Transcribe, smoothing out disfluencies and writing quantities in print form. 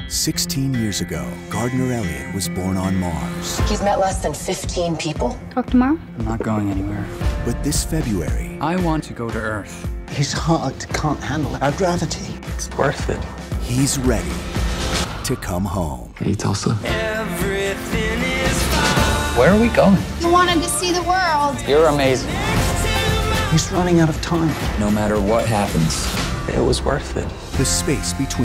16 years ago, Gardner Elliott was born on Mars. He's met less than 15 people. Talk tomorrow? I'm not going anywhere. But this February, I want to go to Earth. His heart can't handle our gravity. It's worth it. he's ready to come home. Hey, Tulsa. Everything is fine. Where are we going? You wanted to see the world. You're amazing. He's running out of time. No matter what happens, it was worth it. The space between